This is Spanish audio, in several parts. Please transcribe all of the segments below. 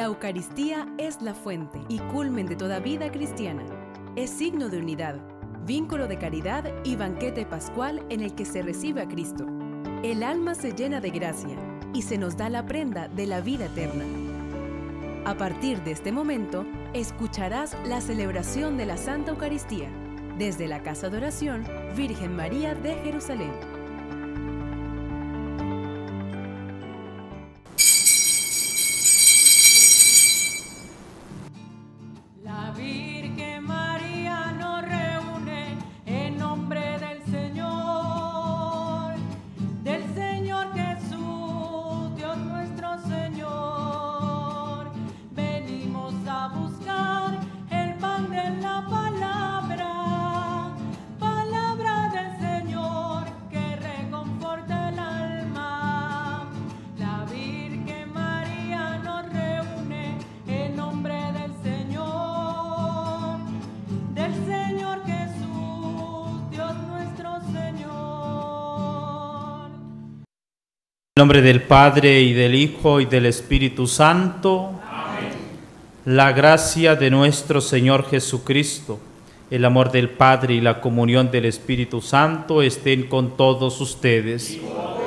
La Eucaristía es la fuente y culmen de toda vida cristiana. Es signo de unidad, vínculo de caridad y banquete pascual en el que se recibe a Cristo. El alma se llena de gracia y se nos da la prenda de la vida eterna. A partir de este momento, escucharás la celebración de la Santa Eucaristía desde la Casa de Oración Virgen María de Jerusalén. En nombre del Padre, y del Hijo, y del Espíritu Santo. Amén. La gracia de nuestro Señor Jesucristo, el amor del Padre y la comunión del Espíritu Santo estén con todos ustedes.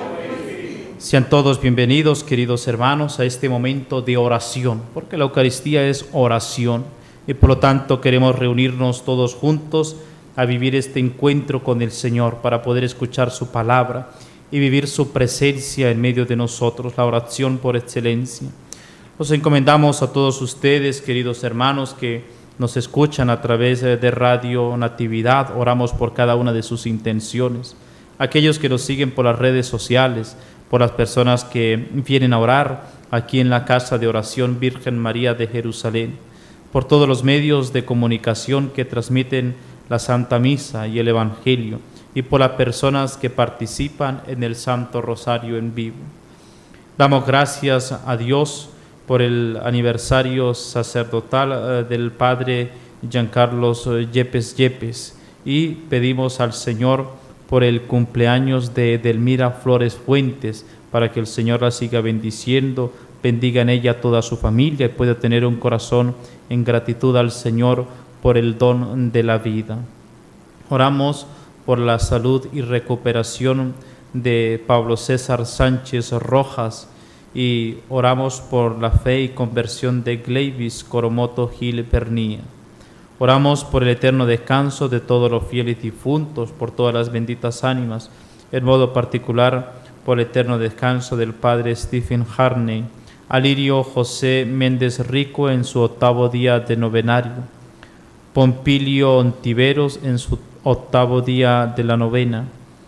Sean todos bienvenidos, queridos hermanos, a este momento de oración, porque la Eucaristía es oración y por lo tanto queremos reunirnos todos juntos a vivir este encuentro con el Señor para poder escuchar su palabra y vivir su presencia en medio de nosotros, la oración por excelencia. Nos encomendamos a todos ustedes, queridos hermanos, que nos escuchan a través de Radio Natividad. Oramos por cada una de sus intenciones. Aquellos que nos siguen por las redes sociales, por las personas que vienen a orar aquí en la Casa de Oración Virgen María de Jerusalén, por todos los medios de comunicación que transmiten la Santa Misa y el Evangelio, y por las personas que participan en el Santo Rosario en vivo. Damos gracias a Dios por el aniversario sacerdotal del Padre Giancarlo Yepes y pedimos al Señor por el cumpleaños de Edelmira Flores Fuentes, para que el Señor la siga bendiciendo, bendiga en ella toda su familia y pueda tener un corazón en gratitud al Señor por el don de la vida. Oramos por la salud y recuperación de Pablo César Sánchez Rojas y oramos por la fe y conversión de Gleivis Coromoto Gil Pernía. Oramos por el eterno descanso de todos los fieles difuntos, por todas las benditas ánimas, en modo particular por el eterno descanso del Padre Stephen Harney, Alirio José Méndez Rico en su 8º día de novenario, Pompilio Ontiveros en su 8º día de la novena,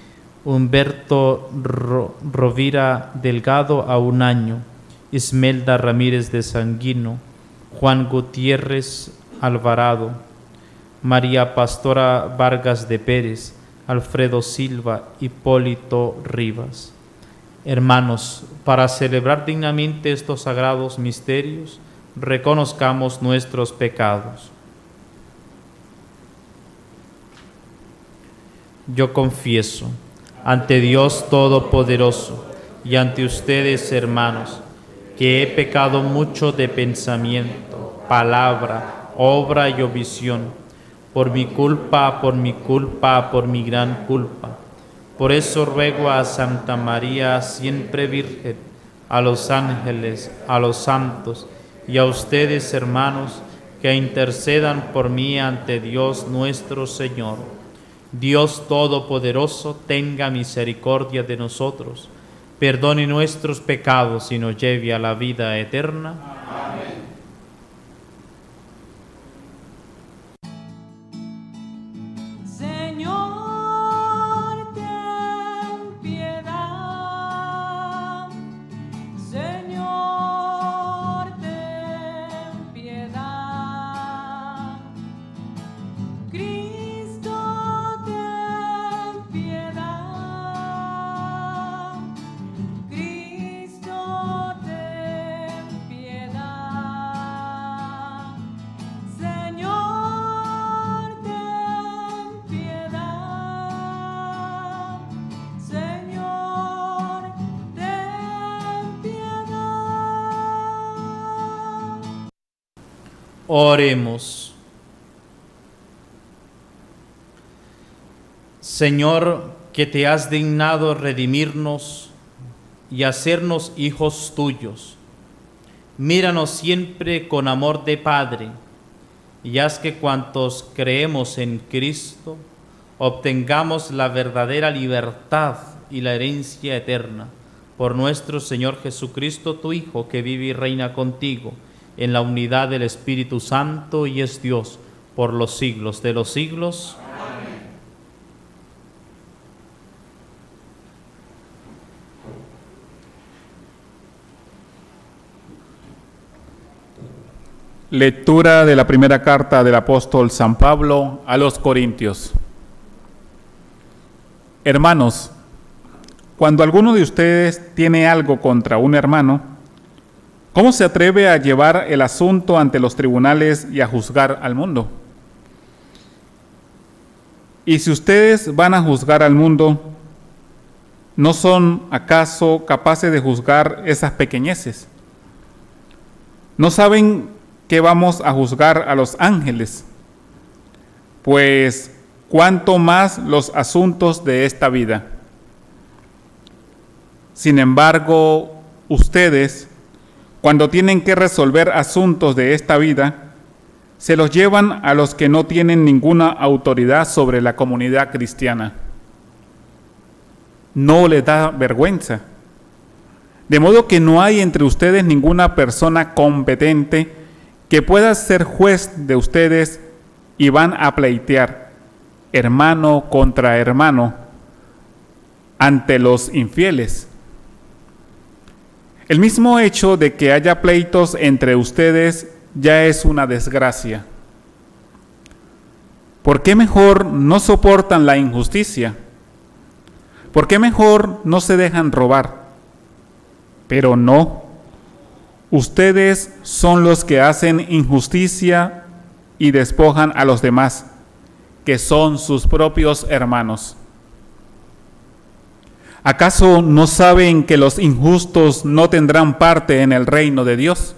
Humberto Rovira Delgado a 1 año, Ismelda Ramírez de Sanguino, Juan Gutiérrez Alvarado, María Pastora Vargas de Pérez, Alfredo Silva, Hipólito Rivas. Hermanos, para celebrar dignamente estos sagrados misterios, reconozcamos nuestros pecados. Yo confieso ante Dios Todopoderoso y ante ustedes, hermanos, que he pecado mucho de pensamiento, palabra, obra y omisión, por mi culpa, por mi gran culpa. Por eso ruego a Santa María, siempre Virgen, a los ángeles, a los santos y a ustedes, hermanos, que intercedan por mí ante Dios nuestro Señor. Dios Todopoderoso, tenga misericordia de nosotros, perdone nuestros pecados y nos lleve a la vida eterna. Amén. Piedad. Oremos. Señor, que te has dignado redimirnos y hacernos hijos tuyos, míranos siempre con amor de Padre y haz que cuantos creemos en Cristo obtengamos la verdadera libertad y la herencia eterna. Por nuestro Señor Jesucristo, tu Hijo, que vive y reina contigo en la unidad del Espíritu Santo y es Dios por los siglos de los siglos. Amén. Lectura de la primera carta del apóstol San Pablo a los Corintios. Hermanos, cuando alguno de ustedes tiene algo contra un hermano, ¿cómo se atreve a llevar el asunto ante los tribunales y a juzgar al mundo? Y si ustedes van a juzgar al mundo, ¿no son acaso capaces de juzgar esas pequeñeces? ¿No saben que vamos a juzgar a los ángeles? Pues, ¿cuánto más los asuntos de esta vida? Sin embargo, ustedes, cuando tienen que resolver asuntos de esta vida, se los llevan a los que no tienen ninguna autoridad sobre la comunidad cristiana. No les da vergüenza. De modo que no hay entre ustedes ninguna persona competente que pueda ser juez de ustedes y van a pleitear, hermano contra hermano, ante los infieles. El mismo hecho de que haya pleitos entre ustedes ya es una desgracia. ¿Por qué mejor no soportan la injusticia? ¿Por qué mejor no se dejan robar? Pero no, ustedes son los que hacen injusticia y despojan a los demás, que son sus propios hermanos. ¿Acaso no saben que los injustos no tendrán parte en el reino de Dios?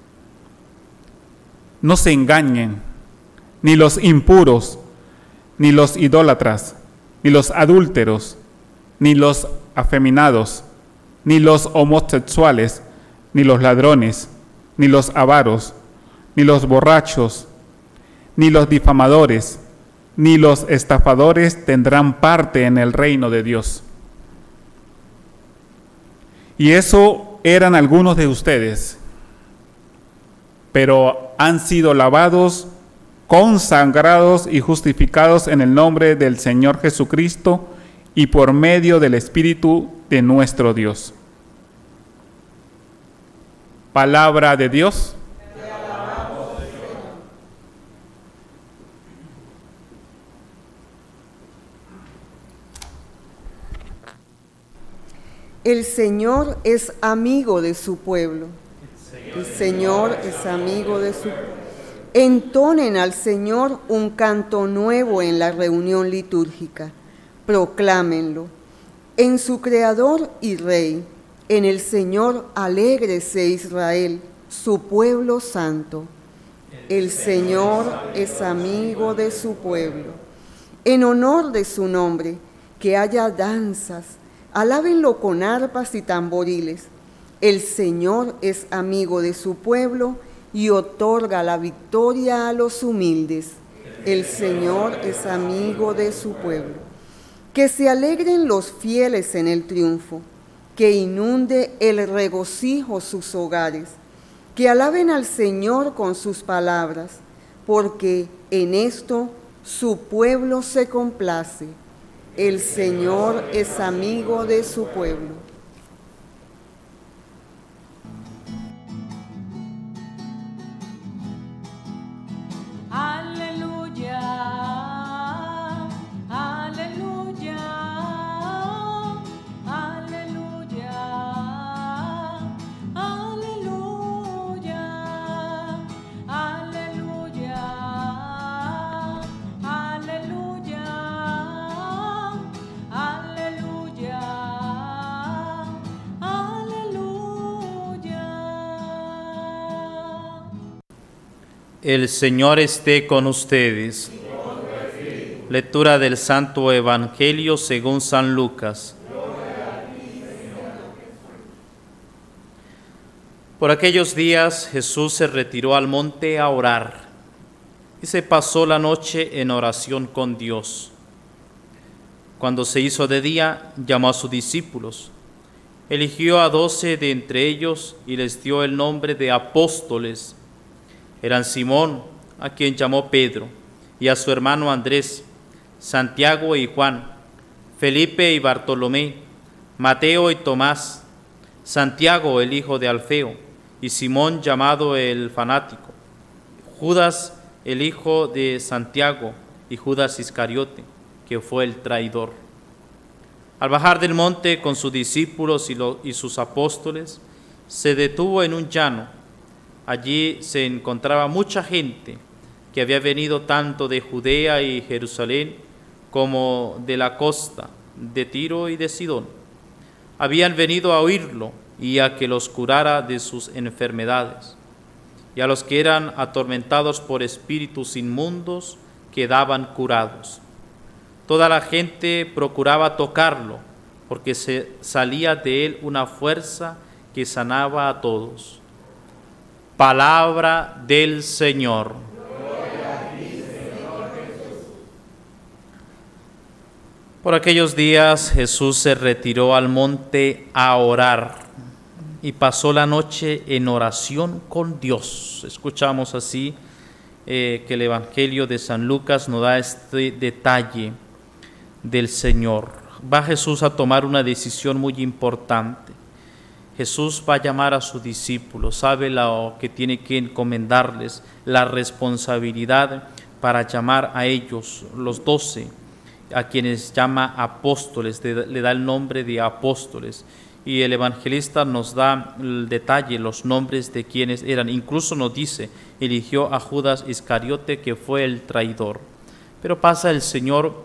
No se engañen, ni los impuros, ni los idólatras, ni los adúlteros, ni los afeminados, ni los homosexuales, ni los ladrones, ni los avaros, ni los borrachos, ni los difamadores, ni los estafadores tendrán parte en el reino de Dios. Y eso eran algunos de ustedes, pero han sido lavados, consagrados y justificados en el nombre del Señor Jesucristo y por medio del Espíritu de nuestro Dios. Palabra de Dios. Te alabamos, Señor. El Señor es amigo de su pueblo. El Señor es amigo de su pueblo. Entonen al Señor un canto nuevo en la reunión litúrgica. Proclámenlo. En su Creador y Rey, en el Señor alégrese Israel, su pueblo santo. El Señor es amigo de su pueblo. En honor de su nombre, que haya danzas, alábenlo con arpas y tamboriles. El Señor es amigo de su pueblo y otorga la victoria a los humildes. El Señor es amigo de su pueblo. Que se alegren los fieles en el triunfo, que inunde el regocijo sus hogares, que alaben al Señor con sus palabras, porque en esto su pueblo se complace. El Señor es amigo de su pueblo. Aleluya, aleluya, aleluya, aleluya, aleluya, aleluya, aleluya. El Señor esté con ustedes. Lectura del Santo Evangelio según San Lucas. Por aquellos días Jesús se retiró al monte a orar y se pasó la noche en oración con Dios. Cuando se hizo de día, llamó a sus discípulos, eligió a 12 de entre ellos y les dio el nombre de apóstoles. Eran Simón, a quien llamó Pedro, y a su hermano Andrés, Santiago y Juan, Felipe y Bartolomé, Mateo y Tomás, Santiago el hijo de Alfeo, y Simón llamado el fanático, Judas el hijo de Santiago, y Judas Iscariote, que fue el traidor. Al bajar del monte con sus discípulos y sus apóstoles, se detuvo en un llano. Allí se encontraba mucha gente que había venido tanto de Judea y Jerusalén como de la costa, de Tiro y de Sidón. Habían venido a oírlo y a que los curara de sus enfermedades. Y a los que eran atormentados por espíritus inmundos quedaban curados. Toda la gente procuraba tocarlo, porque salía de él una fuerza que sanaba a todos. Palabra del Señor. Gloria a ti, Señor Jesús. Por aquellos días Jesús se retiró al monte a orar y pasó la noche en oración con Dios. Escuchamos así que el Evangelio de San Lucas nos da este detalle del Señor. Va Jesús a tomar una decisión muy importante. Jesús va a llamar a sus discípulos, sabe lo que tiene que encomendarles, la responsabilidad para llamar a ellos, los 12, a quienes llama apóstoles, le da el nombre de apóstoles. Y el evangelista nos da el detalle, los nombres de quienes eran. Incluso nos dice, eligió a Judas Iscariote, que fue el traidor. Pero pasa el Señor,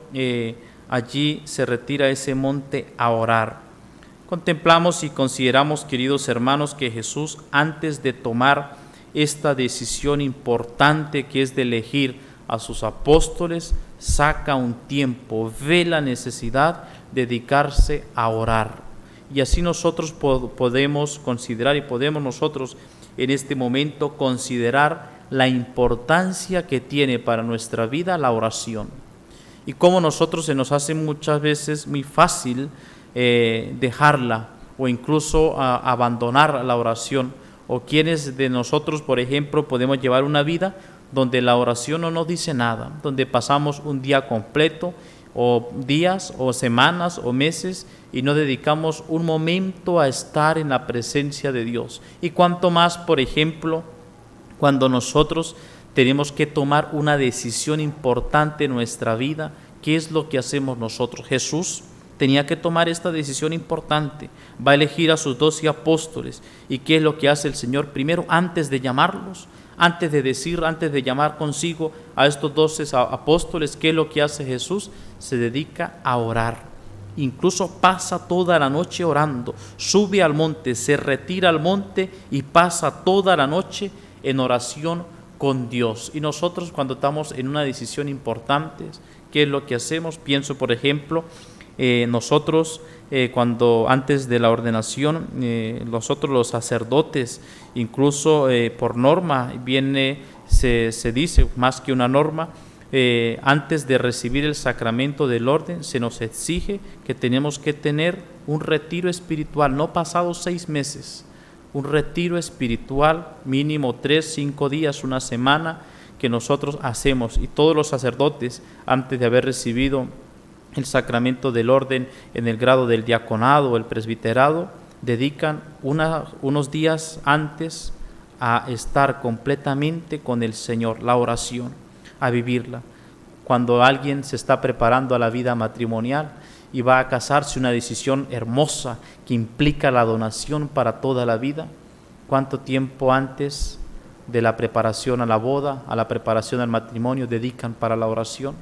allí se retira a ese monte a orar. Contemplamos y consideramos, queridos hermanos, que Jesús, antes de tomar esta decisión importante que es de elegir a sus apóstoles, saca un tiempo, ve la necesidad de dedicarse a orar. Y así nosotros podemos considerar y podemos nosotros en este momento considerar la importancia que tiene para nuestra vida la oración. Y cómo nosotros se nos hace muchas veces muy fácil dejarla o incluso abandonar la oración, o quienes de nosotros, por ejemplo, podemos llevar una vida donde la oración no nos dice nada, donde pasamos un día completo o días o semanas o meses y no dedicamos un momento a estar en la presencia de Dios. Y cuanto más, por ejemplo, cuando nosotros tenemos que tomar una decisión importante en nuestra vida, ¿qué es lo que hacemos nosotros? Jesús tenía que tomar esta decisión importante, va a elegir a sus 12 apóstoles. ¿Y qué es lo que hace el Señor? Primero, antes de llamarlos, antes de llamar consigo a estos 12 apóstoles, ¿qué es lo que hace Jesús? Se dedica a orar. Incluso pasa toda la noche orando, sube al monte, se retira al monte y pasa toda la noche en oración con Dios. Y nosotros, cuando estamos en una decisión importante, ¿qué es lo que hacemos? Pienso, por ejemplo, nosotros cuando antes de la ordenación, nosotros los sacerdotes, incluso por norma se dice, más que una norma, antes de recibir el sacramento del orden, se nos exige que tenemos que tener un retiro espiritual, no pasados 6 meses, un retiro espiritual mínimo 3-5 días, una semana, que nosotros hacemos. Y todos los sacerdotes, antes de haber recibido el sacramento del orden en el grado del diaconado o el presbiterado, dedican unos días antes a estar completamente con el Señor, la oración, a vivirla. Cuando alguien se está preparando a la vida matrimonial y va a casarse, una decisión hermosa que implica la donación para toda la vida, ¿cuánto tiempo antes de la preparación a la boda, a la preparación al matrimonio dedican para la oración?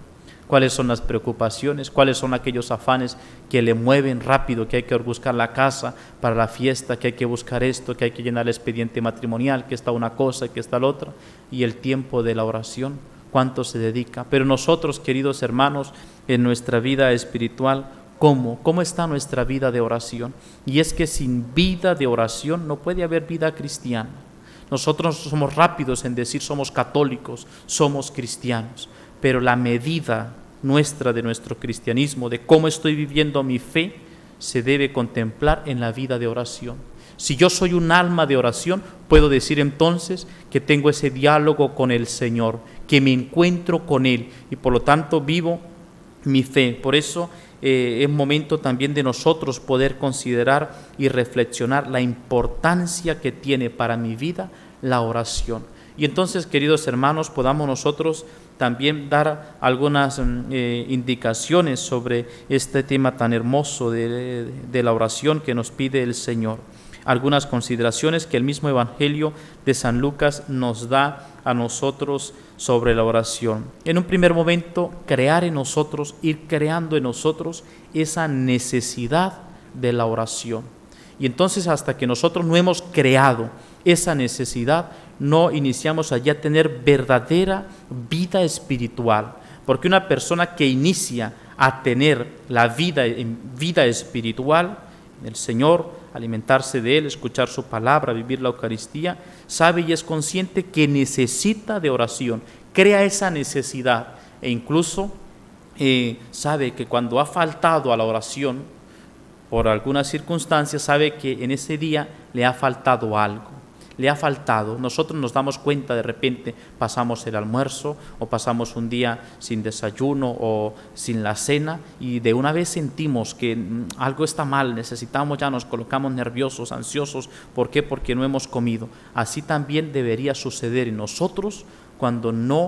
cuáles son las preocupaciones, cuáles son aquellos afanes que le mueven rápido, que hay que buscar la casa para la fiesta, que hay que buscar esto, que hay que llenar el expediente matrimonial, que está una cosa, que está la otra, y el tiempo de la oración, cuánto se dedica. Pero nosotros, queridos hermanos, en nuestra vida espiritual, ¿cómo está nuestra vida de oración? Y es que sin vida de oración no puede haber vida cristiana. Nosotros somos rápidos en decir somos católicos, somos cristianos, pero la medida nuestra de nuestro cristianismo, de cómo estoy viviendo mi fe, se debe contemplar en la vida de oración. Si yo soy un alma de oración, puedo decir entonces que tengo ese diálogo con el Señor, que me encuentro con Él y por lo tanto vivo mi fe. Por eso es momento también de nosotros poder considerar y reflexionar la importancia que tiene para mi vida la oración. Y entonces, queridos hermanos, podamos nosotros también dar algunas indicaciones sobre este tema tan hermoso de la oración que nos pide el Señor. Algunas consideraciones que el mismo Evangelio de San Lucas nos da a nosotros sobre la oración. En un primer momento, crear en nosotros, ir creando en nosotros esa necesidad de la oración. Y entonces hasta que nosotros no hemos creado esa necesidad, no iniciamos allá a tener verdadera vida espiritual. Porque una persona que inicia a tener la vida espiritual, el Señor, alimentarse de Él, escuchar su palabra, vivir la Eucaristía, sabe y es consciente que necesita de oración, crea esa necesidad e incluso sabe que cuando ha faltado a la oración, por alguna circunstancia, sabe que en ese día le ha faltado algo. Le ha faltado. Nosotros nos damos cuenta, de repente pasamos el almuerzo o pasamos un día sin desayuno o sin la cena y de una vez sentimos que algo está mal, necesitamos, ya nos colocamos nerviosos, ansiosos. ¿Por qué? Porque no hemos comido. Así también debería suceder en nosotros cuando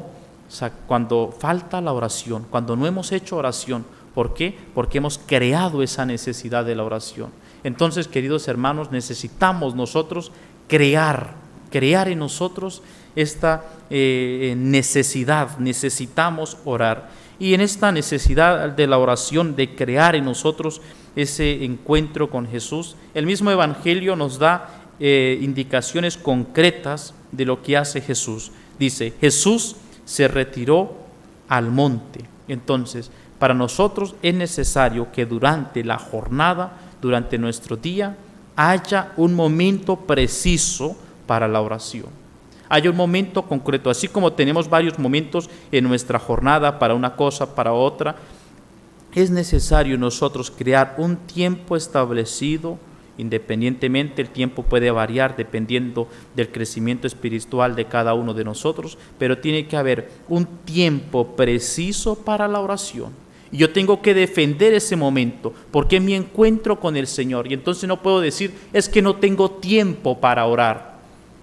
falta la oración, cuando no hemos hecho oración. ¿Por qué? Porque hemos creado esa necesidad de la oración. Entonces, queridos hermanos, necesitamos nosotros crear en nosotros esta necesidad, necesitamos orar. Y en esta necesidad de la oración, de crear en nosotros ese encuentro con Jesús, el mismo Evangelio nos da indicaciones concretas de lo que hace Jesús. Dice, Jesús se retiró al monte. Entonces, para nosotros es necesario que durante la jornada, durante nuestro día, haya un momento preciso para la oración. Haya un momento concreto, así como tenemos varios momentos en nuestra jornada para una cosa, para otra, es necesario nosotros crear un tiempo establecido. Independientemente, el tiempo puede variar dependiendo del crecimiento espiritual de cada uno de nosotros, pero tiene que haber un tiempo preciso para la oración. Y yo tengo que defender ese momento, porque mi encuentro con el Señor. Y entonces no puedo decir, es que no tengo tiempo para orar.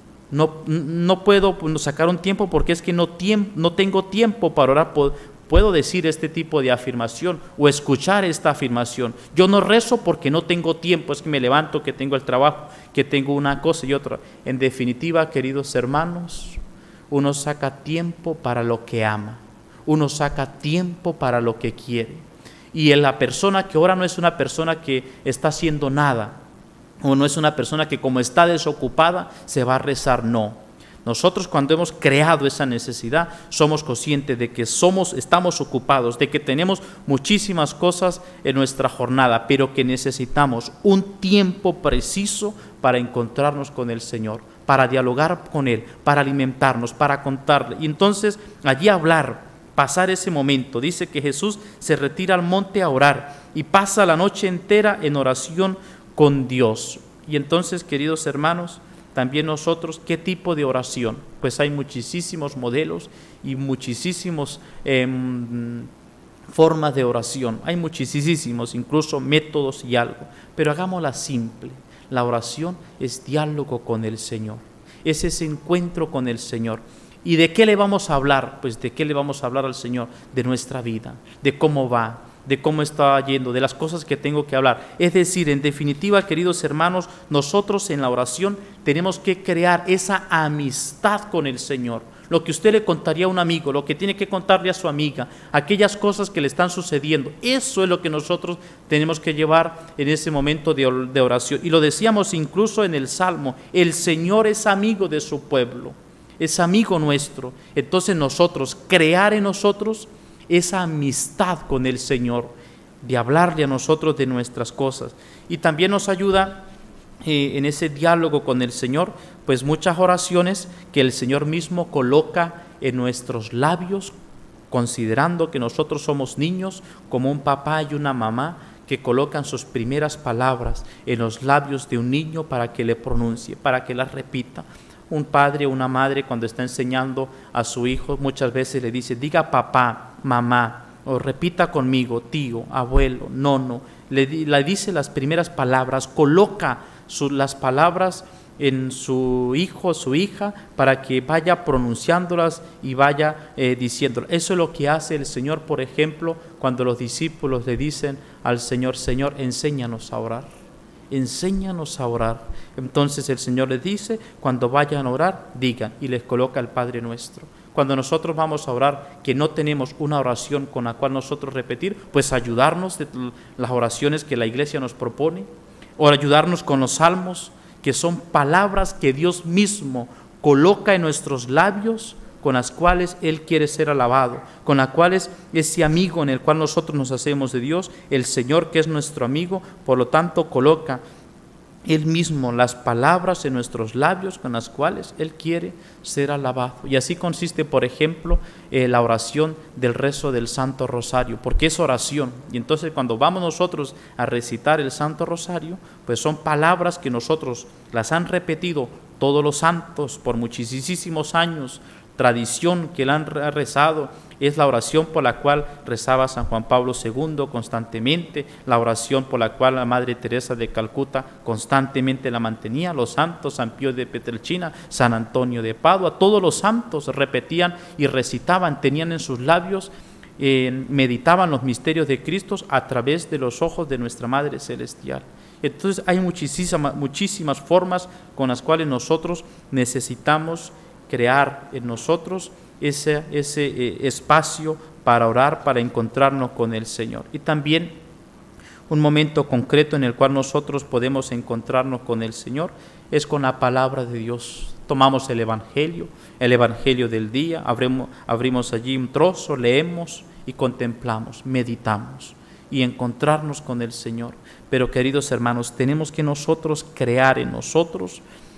No puedo sacar un tiempo porque es que no tengo tiempo para orar. Puedo decir este tipo de afirmación o escuchar esta afirmación. Yo no rezo porque no tengo tiempo, es que me levanto, que tengo el trabajo, que tengo una cosa y otra. En definitiva, queridos hermanos, uno saca tiempo para lo que ama. Uno saca tiempo para lo que quiere. Y la persona que ora no es una persona que está haciendo nada, o no es una persona que como está desocupada se va a rezar, no. Nosotros cuando hemos creado esa necesidad somos conscientes de que estamos ocupados, de que tenemos muchísimas cosas en nuestra jornada, pero que necesitamos un tiempo preciso para encontrarnos con el Señor, para dialogar con Él, para alimentarnos, para contarle. Y entonces allí hablar, pasar ese momento. Dice que Jesús se retira al monte a orar y pasa la noche entera en oración con Dios. Y entonces, queridos hermanos, también nosotros, ¿qué tipo de oración? Pues hay muchísimos modelos y muchísimos formas de oración. Hay muchísimos, incluso métodos y algo. Pero hagámosla simple. La oración es diálogo con el Señor. Es ese encuentro con el Señor. ¿Y de qué le vamos a hablar? Pues de qué le vamos a hablar al Señor, de nuestra vida, de cómo va, de cómo está yendo, de las cosas que tengo que hablar. Es decir, en definitiva, queridos hermanos, nosotros en la oración tenemos que crear esa amistad con el Señor. Lo que usted le contaría a un amigo, lo que tiene que contarle a su amiga, aquellas cosas que le están sucediendo, eso es lo que nosotros tenemos que llevar en ese momento de oración. Y lo decíamos incluso en el Salmo, el Señor es amigo de su pueblo, es amigo nuestro. Entonces nosotros, crear en nosotros esa amistad con el Señor, de hablarle a nosotros de nuestras cosas. Y también nos ayuda en ese diálogo con el Señor, pues muchas oraciones que el Señor mismo coloca en nuestros labios, considerando que nosotros somos niños, como un papá y una mamá que colocan sus primeras palabras en los labios de un niño para que le pronuncie, para que las repita. Un padre o una madre, cuando está enseñando a su hijo, muchas veces le dice: diga papá, mamá, o repita conmigo, tío, abuelo, nono. Le dice las primeras palabras, coloca las palabras en su hijo, su hija, para que vaya pronunciándolas y vaya diciéndolas. Eso es lo que hace el Señor, por ejemplo, cuando los discípulos le dicen al Señor: Señor, enséñanos a orar. Enséñanos a orar. Entonces el Señor les dice: cuando vayan a orar, digan, y les coloca el Padre Nuestro. Cuando nosotros vamos a orar, que no tenemos una oración con la cual nosotros repetir, pues ayudarnos de las oraciones que la Iglesia nos propone, o ayudarnos con los salmos, que son palabras que Dios mismo coloca en nuestros labios, con las cuales Él quiere ser alabado, con las cuales ese amigo en el cual nosotros nos hacemos de Dios, el Señor que es nuestro amigo, por lo tanto coloca Él mismo las palabras en nuestros labios con las cuales Él quiere ser alabado. Y así consiste, por ejemplo, la oración del rezo del Santo Rosario, porque es oración. Y entonces cuando vamos nosotros a recitar el Santo Rosario, pues son palabras que nosotros las han repetido todos los santos por muchísimos años, tradición que la han rezado. Es la oración por la cual rezaba San Juan Pablo II constantemente, la oración por la cual la Madre Teresa de Calcuta constantemente la mantenía, los santos, San Pío de Pietrelcina, San Antonio de Padua, todos los santos repetían y recitaban, tenían en sus labios, meditaban los misterios de Cristo a través de los ojos de nuestra Madre Celestial. Entonces hay muchísimas formas con las cuales nosotros necesitamos crear en nosotros ese espacio para orar, para encontrarnos con el Señor. Y también un momento concreto en el cual nosotros podemos encontrarnos con el Señor es con la palabra de Dios. Tomamos el Evangelio del día, abrimos allí un trozo, leemos y contemplamos, meditamos y encontrarnos con el Señor. Pero queridos hermanos, tenemos que nosotros crear en nosotros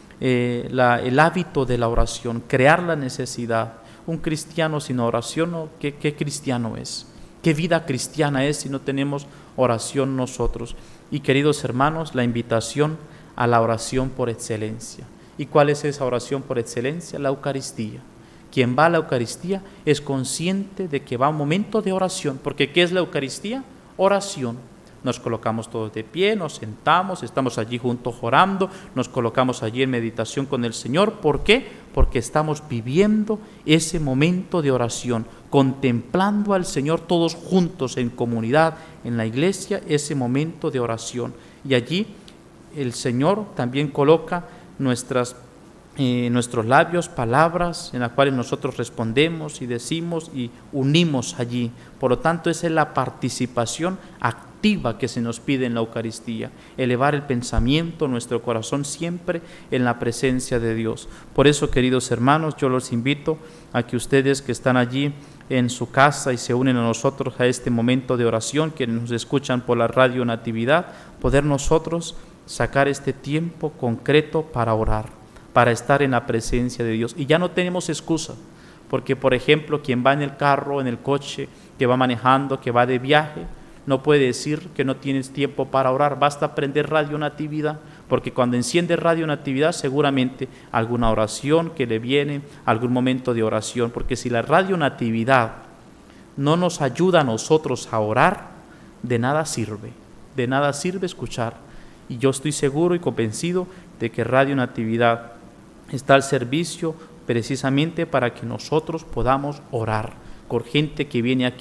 el hábito de la oración, crear la necesidad. Un cristiano sin oración, ¿qué cristiano es? ¿Qué vida cristiana es si no tenemos oración nosotros? Y queridos hermanos, la invitación a la oración por excelencia. ¿Y cuál es esa oración por excelencia? La Eucaristía. Quien va a la Eucaristía es consciente de que va a un momento de oración, porque ¿qué es la Eucaristía? Oración. Nos colocamos todos de pie, nos sentamos, estamos allí juntos orando, nos colocamos allí en meditación con el Señor. ¿Por qué? Porque estamos viviendo ese momento de oración, contemplando al Señor todos juntos en comunidad, en la iglesia, ese momento de oración. Y allí el Señor también coloca nuestros labios, palabras en las cuales nosotros respondemos y decimos y unimos allí. Por lo tanto, esa es la participación activa que se nos pide en la Eucaristía, elevar el pensamiento, nuestro corazón siempre en la presencia de Dios. Por eso, queridos hermanos, yo los invito a que ustedes que están allí en su casa y se unen a nosotros a este momento de oración, que nos escuchan por la Radio Natividad, poder nosotros sacar este tiempo concreto para orar, para estar en la presencia de Dios. Y ya no tenemos excusa, porque por ejemplo, quien va en el carro, en el coche, que va manejando, que va de viaje, no puede decir que no tienes tiempo para orar. Basta prender Radio Natividad, porque cuando enciende Radio Natividad seguramente alguna oración que le viene, algún momento de oración, porque si la Radio Natividad no nos ayuda a nosotros a orar, de nada sirve escuchar. Y yo estoy seguro y convencido de que Radio Natividad está al servicio precisamente para que nosotros podamos orar con gente que viene aquí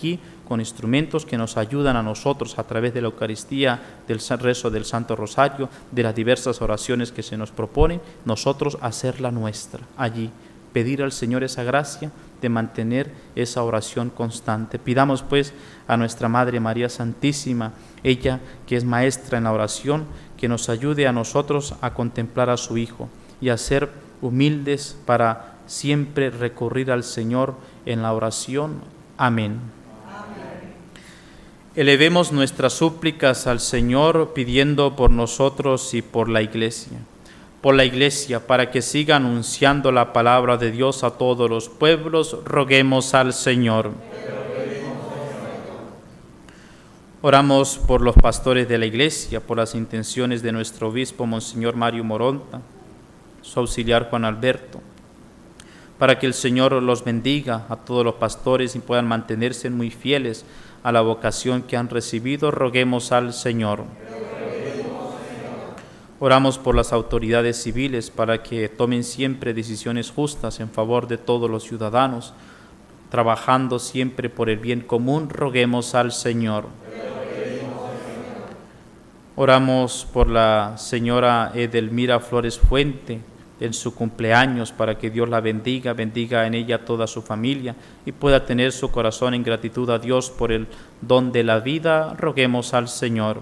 con instrumentos que nos ayudan a nosotros a través de la Eucaristía, del rezo del Santo Rosario, de las diversas oraciones que se nos proponen, nosotros hacerla nuestra allí, pedir al Señor esa gracia de mantener esa oración constante. Pidamos pues a nuestra Madre María Santísima, ella que es maestra en la oración, que nos ayude a nosotros a contemplar a su Hijo y a ser humildes para siempre recurrir al Señor en la oración. Amén. Elevemos nuestras súplicas al Señor pidiendo por nosotros y por la Iglesia. Por la Iglesia, para que siga anunciando la palabra de Dios a todos los pueblos, roguemos al Señor. Oramos por los pastores de la Iglesia, por las intenciones de nuestro obispo, Monseñor Mario Moronta, su auxiliar Juan Alberto, para que el Señor los bendiga a todos los pastores y puedan mantenerse muy fieles a la vocación que han recibido, roguemos al Señor. Oramos por las autoridades civiles para que tomen siempre decisiones justas en favor de todos los ciudadanos, trabajando siempre por el bien común, roguemos al Señor. Oramos por la señora Edelmira Flores Fuente en su cumpleaños, para que Dios la bendiga, bendiga en ella toda su familia y pueda tener su corazón en gratitud a Dios por el don de la vida, roguemos al Señor.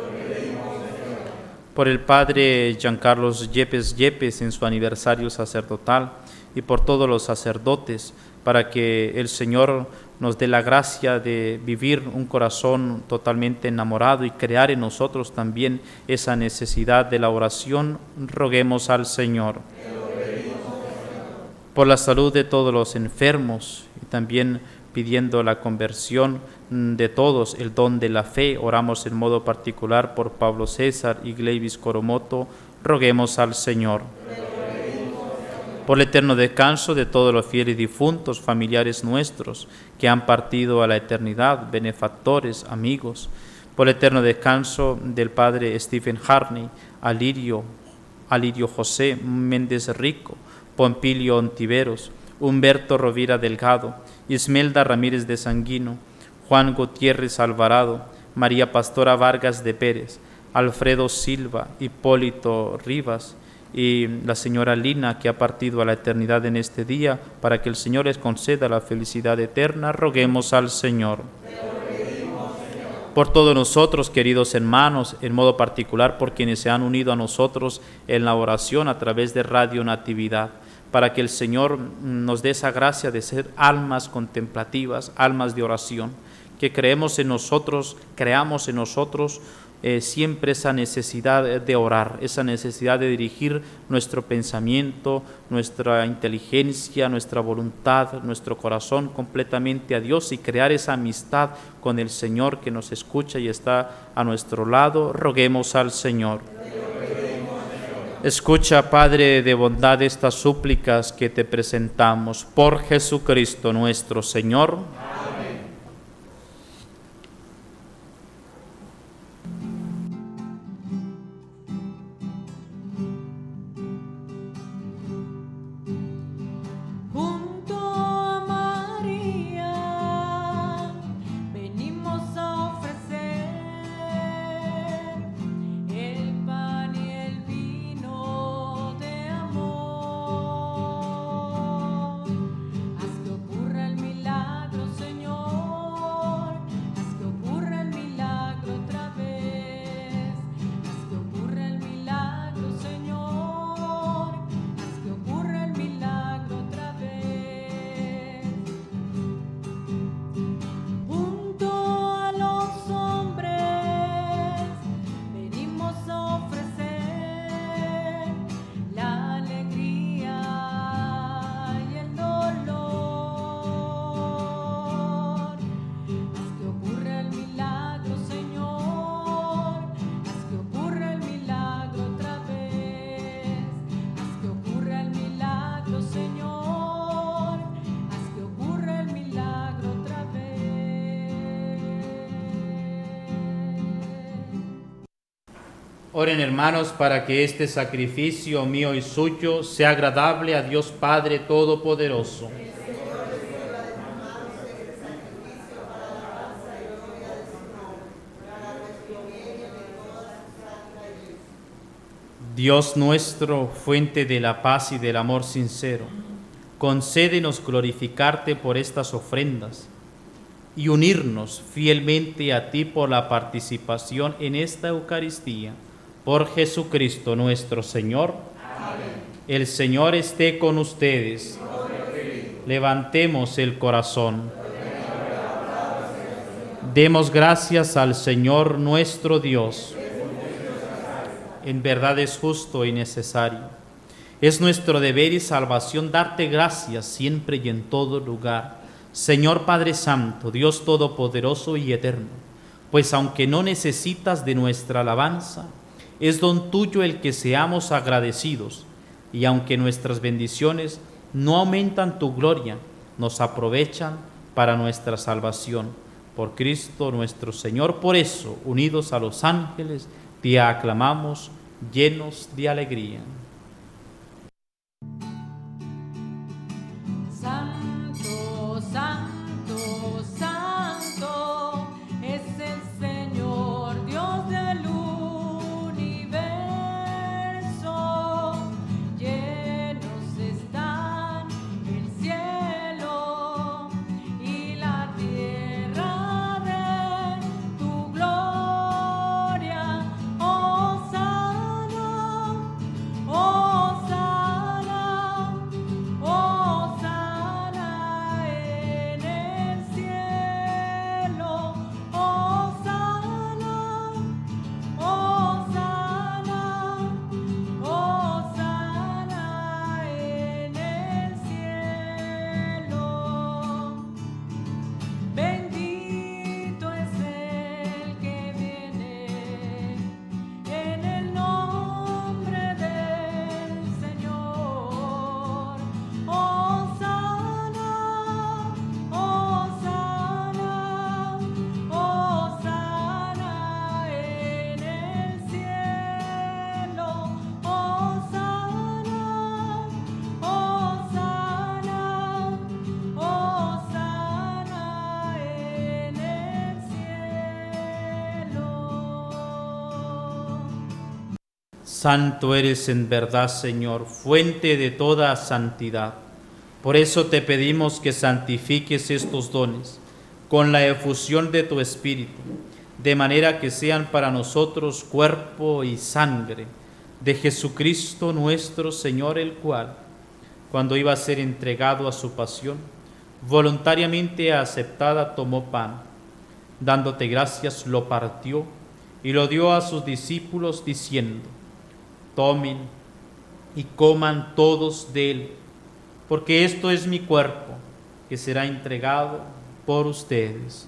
Por el Padre Giancarlos Yepes en su aniversario sacerdotal y por todos los sacerdotes, para que el Señor nos dé la gracia de vivir un corazón totalmente enamorado y crear en nosotros también esa necesidad de la oración, roguemos al Señor. Por la salud de todos los enfermos y también pidiendo la conversión de todos, el don de la fe, oramos en modo particular por Pablo César y Gleivis Coromoto, roguemos al Señor. Por el eterno descanso de todos los fieles difuntos, familiares nuestros, que han partido a la eternidad, benefactores, amigos, por el eterno descanso del Padre Stephen Harney, Alirio José Méndez Rico, Pompilio Ontiveros, Humberto Rovira Delgado, Ismelda Ramírez de Sanguino, Juan Gutiérrez Alvarado, María Pastora Vargas de Pérez, Alfredo Silva, Hipólito Rivas y la señora Lina, que ha partido a la eternidad en este día, para que el Señor les conceda la felicidad eterna, roguemos al Señor. Por todos nosotros, queridos hermanos, en modo particular por quienes se han unido a nosotros en la oración a través de Radio Natividad, para que el Señor nos dé esa gracia de ser almas contemplativas, almas de oración, que creamos en nosotros siempre esa necesidad de orar, esa necesidad de dirigir nuestro pensamiento, nuestra inteligencia, nuestra voluntad, nuestro corazón completamente a Dios y crear esa amistad con el Señor que nos escucha y está a nuestro lado, roguemos al Señor. Escucha, Padre de bondad, estas súplicas que te presentamos por Jesucristo nuestro Señor. Oren, hermanos, para que este sacrificio mío y suyo sea agradable a Dios Padre Todopoderoso. Dios nuestro, fuente de la paz y del amor sincero, concédenos glorificarte por estas ofrendas y unirnos fielmente a ti por la participación en esta Eucaristía. Por Jesucristo nuestro Señor. Amén. El Señor esté con ustedes. Levantemos el corazón. Demos gracias al Señor nuestro Dios. En verdad es justo y necesario. Es nuestro deber y salvación darte gracias siempre y en todo lugar, Señor Padre Santo, Dios Todopoderoso y Eterno, pues aunque no necesitas de nuestra alabanza, es don tuyo el que seamos agradecidos, y aunque nuestras bendiciones no aumentan tu gloria, nos aprovechan para nuestra salvación. Por Cristo nuestro Señor, por eso, unidos a los ángeles, te aclamamos llenos de alegría. Santo, santo, santo, es el Señor, Dios del universo. Llenos están el cielo y la tierra de tu gloria. Hosana, Hosana, Hosana en el cielo. Hosana, Hosana, Hosana en el cielo. Bendito es el que viene en el nombre del Señor. Hosana, Hosana, Hosana en el cielo. Hosana, Hosana, Hosana en el cielo. Santo eres en verdad, Señor, fuente de toda santidad. Por eso te pedimos que santifiques estos dones con la efusión de tu Espíritu, de manera que sean para nosotros cuerpo y sangre de Jesucristo nuestro Señor, el cual, cuando iba a ser entregado a su pasión, voluntariamente aceptada, tomó pan, dándote gracias, lo partió y lo dio a sus discípulos, diciendo: tomen y coman todos de él, porque esto es mi cuerpo, que será entregado por ustedes.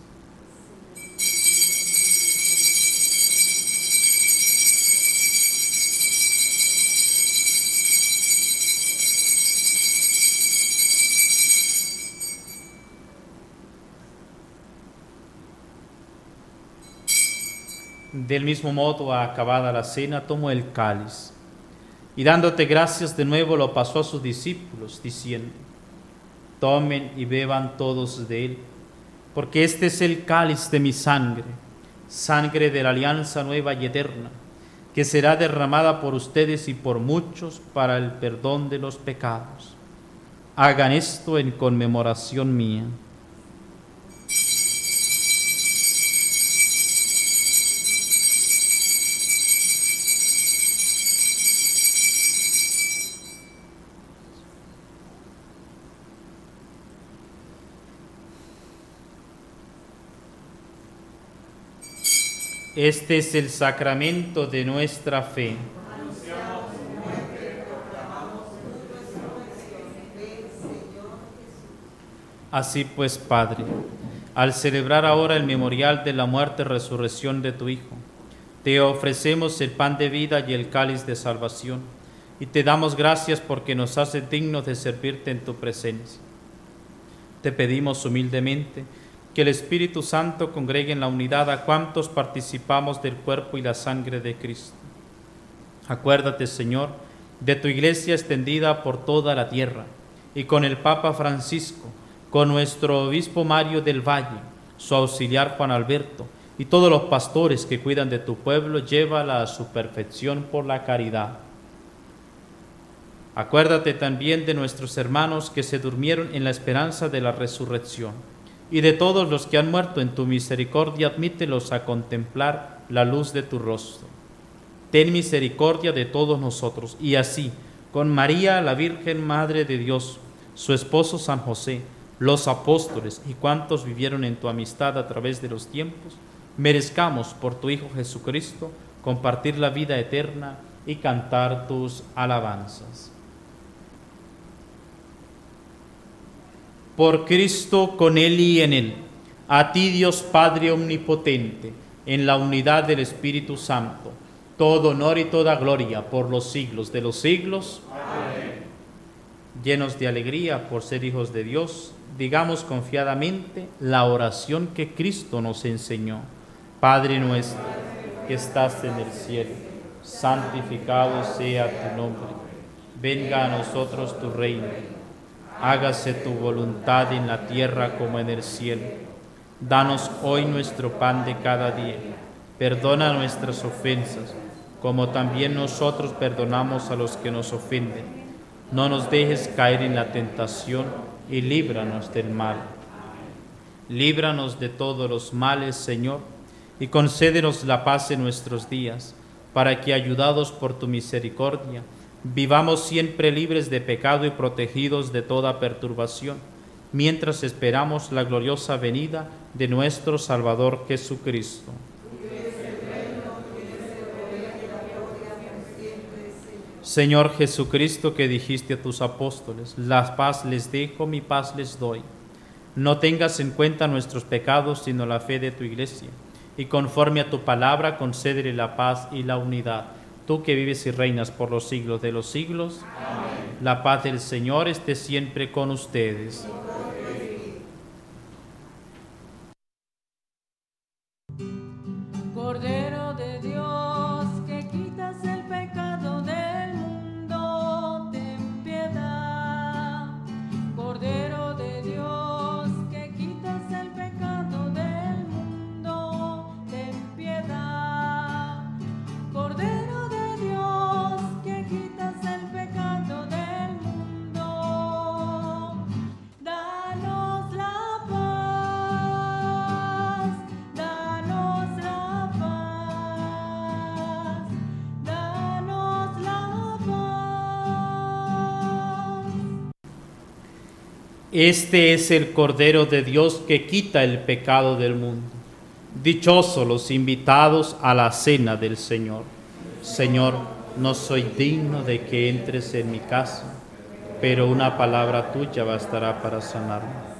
Del mismo modo, acabada la cena, tomó el cáliz y dándote gracias de nuevo lo pasó a sus discípulos, diciendo: tomen y beban todos de él, porque este es el cáliz de mi sangre, sangre de la alianza nueva y eterna, que será derramada por ustedes y por muchos para el perdón de los pecados. Hagan esto en conmemoración mía. Este es el sacramento de nuestra fe. Así pues, Padre, al celebrar ahora el memorial de la muerte y resurrección de tu Hijo, te ofrecemos el pan de vida y el cáliz de salvación, y te damos gracias porque nos haces dignos de servirte en tu presencia. Te pedimos humildemente que el Espíritu Santo congregue en la unidad a cuantos participamos del cuerpo y la sangre de Cristo. Acuérdate, Señor, de tu iglesia extendida por toda la tierra, y con el Papa Francisco, con nuestro obispo Mario del Valle, su auxiliar Juan Alberto, y todos los pastores que cuidan de tu pueblo, llévala a su perfección por la caridad. Acuérdate también de nuestros hermanos que se durmieron en la esperanza de la resurrección, y de todos los que han muerto en tu misericordia, admítelos a contemplar la luz de tu rostro. Ten misericordia de todos nosotros, y así, con María, la Virgen Madre de Dios, su esposo San José, los apóstoles y cuantos vivieron en tu amistad a través de los tiempos, merezcamos por tu Hijo Jesucristo compartir la vida eterna y cantar tus alabanzas. Por Cristo, con Él y en Él, a ti Dios Padre Omnipotente, en la unidad del Espíritu Santo, todo honor y toda gloria por los siglos de los siglos. Amén. Llenos de alegría por ser hijos de Dios, digamos confiadamente la oración que Cristo nos enseñó. Padre nuestro, que estás en el cielo, santificado sea tu nombre. Venga a nosotros tu reino. Hágase tu voluntad en la tierra como en el cielo. Danos hoy nuestro pan de cada día. Perdona nuestras ofensas, como también nosotros perdonamos a los que nos ofenden. No nos dejes caer en la tentación y líbranos del mal. Líbranos de todos los males, Señor, y concédenos la paz en nuestros días, para que, ayudados por tu misericordia, vivamos siempre libres de pecado y protegidos de toda perturbación, mientras esperamos la gloriosa venida de nuestro Salvador Jesucristo. Señor Jesucristo, que dijiste a tus apóstoles, la paz les dejo, mi paz les doy. No tengas en cuenta nuestros pecados, sino la fe de tu Iglesia, y conforme a tu palabra concédele la paz y la unidad. Tú que vives y reinas por los siglos de los siglos. Amén. La paz del Señor esté siempre con ustedes. Cordero de Dios, que quitas el pecado del mundo, ten piedad. Cordero de Dios, que quitas el pecado del mundo, ten piedad. Cordero de Dios, que quitas el pecado del mundo, danos la paz, danos la paz, danos la paz. Este es el Cordero de Dios que quita el pecado del mundo. Dichosos los invitados a la cena del Señor. Señor, no soy digno de que entres en mi casa, pero una palabra tuya bastará para sanarme.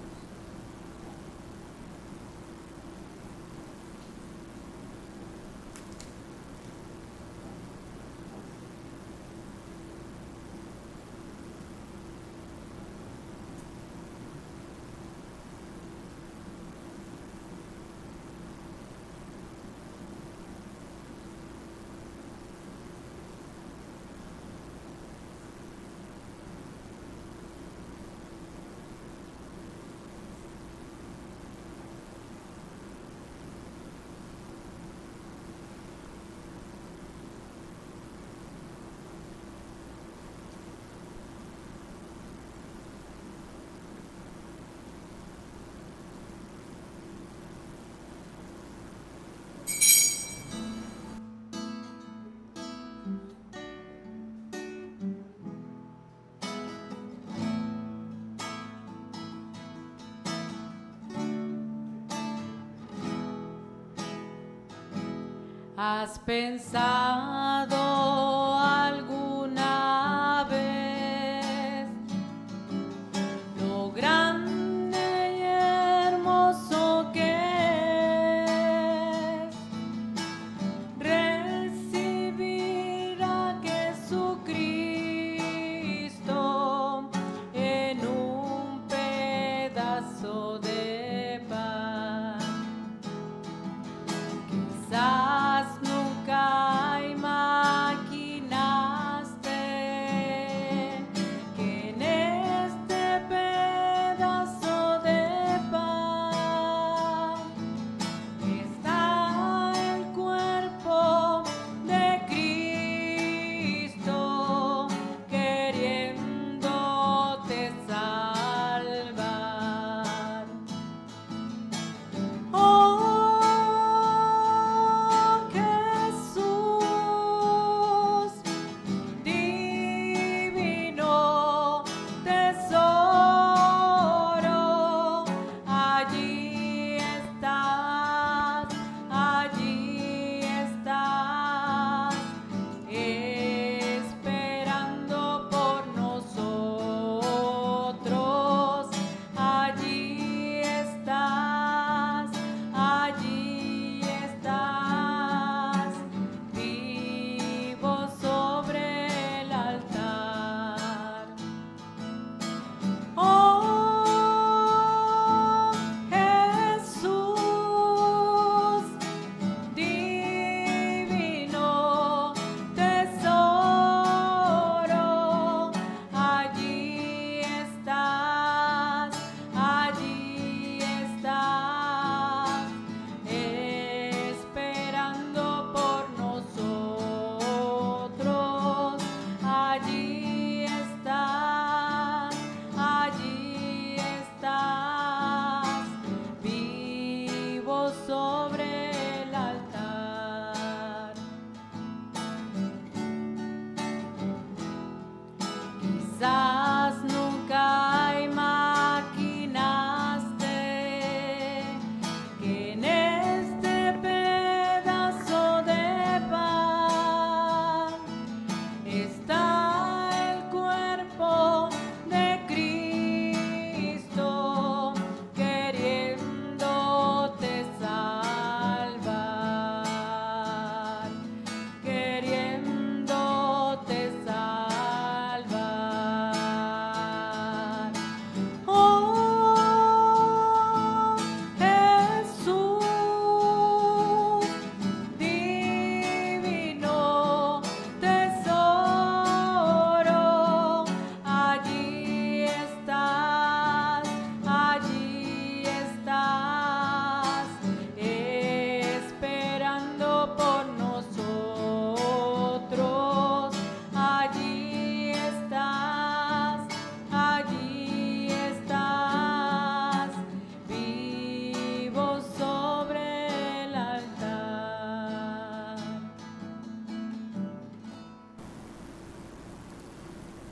¿Has pensado alguna vez lo grande y hermoso que es recibir a Jesucristo en un pedazo de pan? Quizás nunca imaginé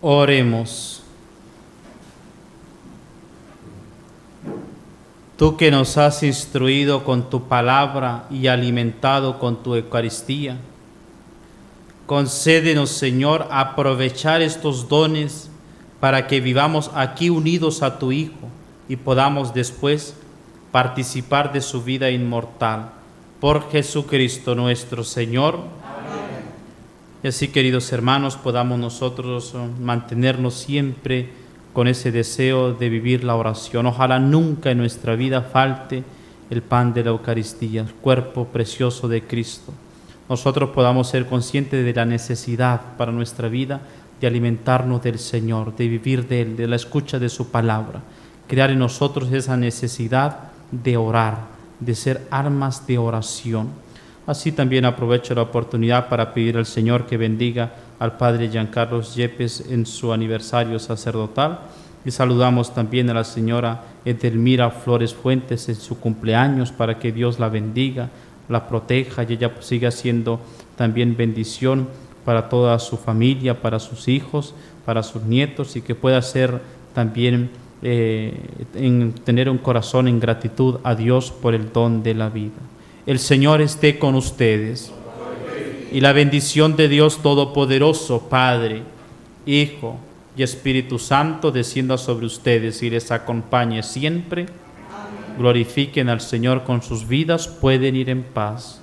Oremos. Tú que nos has instruido con tu palabra y alimentado con tu Eucaristía, concédenos, Señor, aprovechar estos dones para que vivamos aquí unidos a tu Hijo y podamos después participar de su vida inmortal. Por Jesucristo nuestro Señor. Amén. Y así, queridos hermanos, podamos nosotros mantenernos siempre con ese deseo de vivir la oración. Ojalá nunca en nuestra vida falte el pan de la Eucaristía, el cuerpo precioso de Cristo. Nosotros podamos ser conscientes de la necesidad para nuestra vida de alimentarnos del Señor, de vivir de Él, de la escucha de su palabra. Crear en nosotros esa necesidad de orar, de ser armas de oración. Así también aprovecho la oportunidad para pedir al Señor que bendiga al Padre Giancarlo Yepes en su aniversario sacerdotal, y saludamos también a la señora Edelmira Flores Fuentes en su cumpleaños, para que Dios la bendiga, la proteja y ella siga siendo también bendición para toda su familia, para sus hijos, para sus nietos, y que pueda ser también tener un corazón en gratitud a Dios por el don de la vida. El Señor esté con ustedes. Y la bendición de Dios Todopoderoso, Padre, Hijo y Espíritu Santo, descienda sobre ustedes y les acompañe siempre. Amén. Glorifiquen al Señor con sus vidas, pueden ir en paz.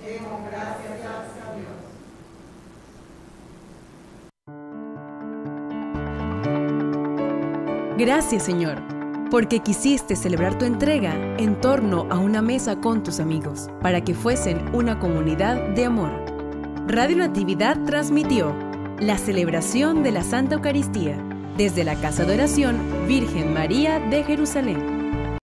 Gracias, Señor, porque quisiste celebrar tu entrega en torno a una mesa con tus amigos, para que fuesen una comunidad de amor. Radio Natividad transmitió la celebración de la Santa Eucaristía desde la Casa de Oración Virgen María de Jerusalén.